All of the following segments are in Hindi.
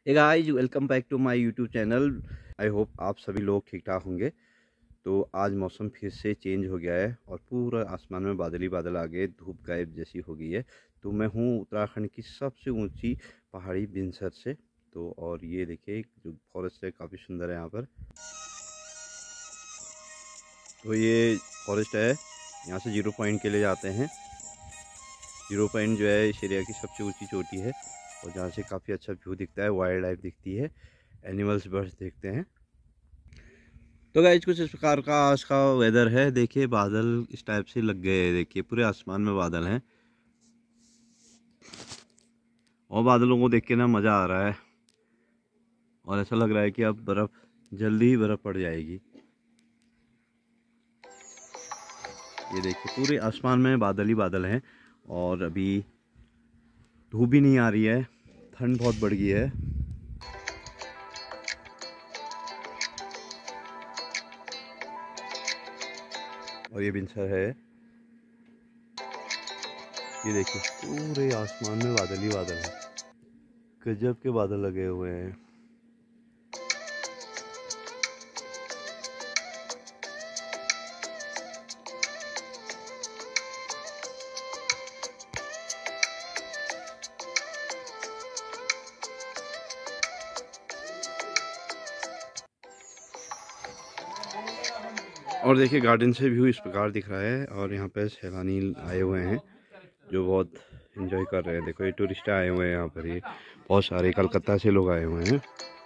Hey guys, welcome back to my YouTube channel. I hope आप सभी लोग ठीक ठाक होंगे। तो आज मौसम फिर से चेंज हो गया है और पूरा आसमान में बादल ही बादल आ गए, धूप गायब जैसी हो गई है। तो मैं हूँ उत्तराखंड की सबसे ऊंची पहाड़ी बिनसर से। तो और ये देखिए जो फॉरेस्ट है काफ़ी सुंदर है यहाँ पर। तो ये फॉरेस्ट है, यहाँ से 0 पॉइंट के लिए जाते हैं। 0 पॉइंट जो है इस एरिया की सबसे ऊंची चोटी है और जहाँ से काफ़ी अच्छा व्यू दिखता है, वाइल्ड लाइफ दिखती है, एनिमल्स बर्ड्स देखते हैं। तो गाइस कुछ इस प्रकार का आज का वेदर है। देखिए बादल इस टाइप से लग गए हैं, देखिए पूरे आसमान में बादल हैं और बादलों को देख के ना मज़ा आ रहा है और ऐसा लग रहा है कि अब जल्दी ही बर्फ़ पड़ जाएगी। ये देखिए पूरे आसमान में बादल ही बादल हैं और अभी धूप भी नहीं आ रही है, ठंड बहुत बढ़ गई है। और ये बिनसर है, ये देखिए पूरे आसमान में बादल ही बादल हैं, गजब के बादल लगे हुए हैं। और देखिए गार्डन से व्यू इस प्रकार दिख रहा है और यहाँ पे सैलानी आए हुए हैं जो बहुत एंजॉय कर रहे हैं। देखो ये टूरिस्ट आए हुए हैं यहाँ पर, ये बहुत सारे कलकत्ता से लोग आए हुए हैं।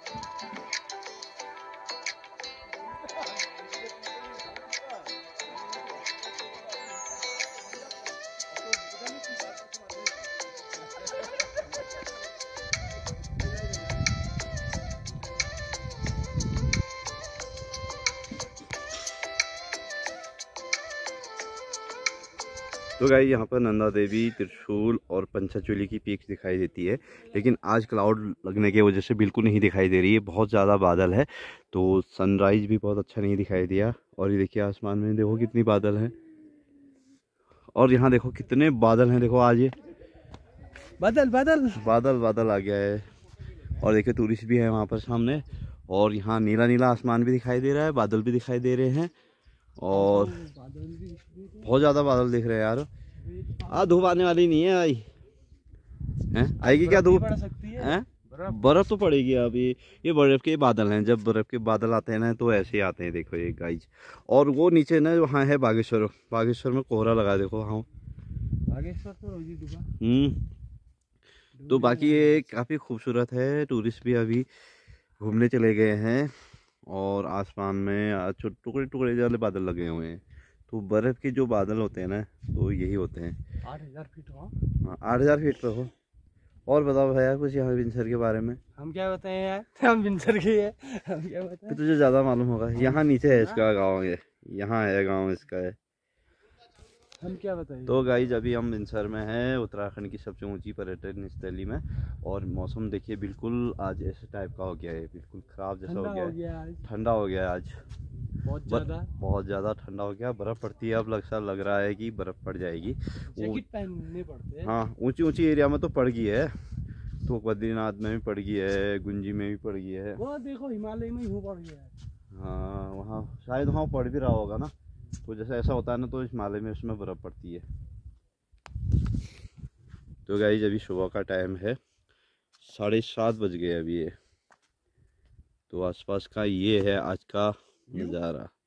तो गाइस यहाँ पर नंदा देवी, त्रिशूल और पंचाचूली की पीक दिखाई देती है, लेकिन आज क्लाउड लगने की वजह से बिल्कुल नहीं दिखाई दे रही है, बहुत ज़्यादा बादल है तो सनराइज भी बहुत अच्छा नहीं दिखाई दिया। और ये देखिए आसमान में देखो कितनी बादल हैं और यहाँ देखो कितने बादल हैं। देखो आज ये बादल बादल बादल बादल आ गया है और देखिए टूरिस्ट भी है वहाँ पर सामने और यहाँ नीला नीला आसमान भी दिखाई दे रहा है, बादल भी दिखाई दे रहे हैं और बहुत ज़्यादा बादल दिख रहे हैं यार। धूप आने वाली नहीं है, आएगी क्या धूप? है बर्फ तो पड़ेगी अभी। ये बर्फ के बादल हैं, जब बर्फ के बादल आते हैं ना तो ऐसे ही आते हैं। देखो ये गाइज, और वो नीचे ना वहाँ है बागेश्वर, बागेश्वर में कोहरा लगा देखो। हाँ बागेश्वर तो बाकी ये काफ़ी खूबसूरत है। टूरिस्ट भी अभी घूमने चले गए हैं और आसमान में टुकड़े टुकड़े वाले बादल लगे हुए हैं। तो बर्फ़ के जो बादल होते हैं ना तो यही होते हैं। 8000 फीट हो। हाँ 8000 फीट पे हो। और बताओ भैया कुछ यहाँ बिनसर के बारे में। हम क्या बताएं यार, हम बिनसर के हैं, हम क्या बताएं। तुझे ज़्यादा मालूम होगा। यहाँ नीचे है इसका गाँव, ये यहाँ है गाँव इसका है, हम क्या बताएं। तो गाइज अभी हम बिनसर में हैं, उत्तराखंड की सबसे ऊंची पर्यटन स्थली में। और मौसम देखिए बिल्कुल आज ऐसे टाइप का हो गया है, बिल्कुल ख़राब जैसा हो गया है, ठंडा हो गया है आज, बहुत ज़्यादा ठंडा हो गया। बर्फ़ पड़ती है, अब लग रहा है कि बर्फ़ पड़ जाएगी। जैकेट पहनने पड़ते हैं। हाँ ऊंची ऊंची एरिया में तो पड़ गई है, तो बद्रीनाथ में भी पड़ गई है, गुंजी में भी पड़ गई है, वो देखो हिमालय में ही पड़ गया है। हाँ वहाँ शायद वहाँ पड़ भी रहा होगा ना। तो जैसे ऐसा होता है ना तो हिमालय में उसमें बर्फ़ पड़ती है। तो गाइस अभी सुबह का टाइम है, 7:30 बज गए अभी ये। तो आसपास का ये है आज का नज़ारा।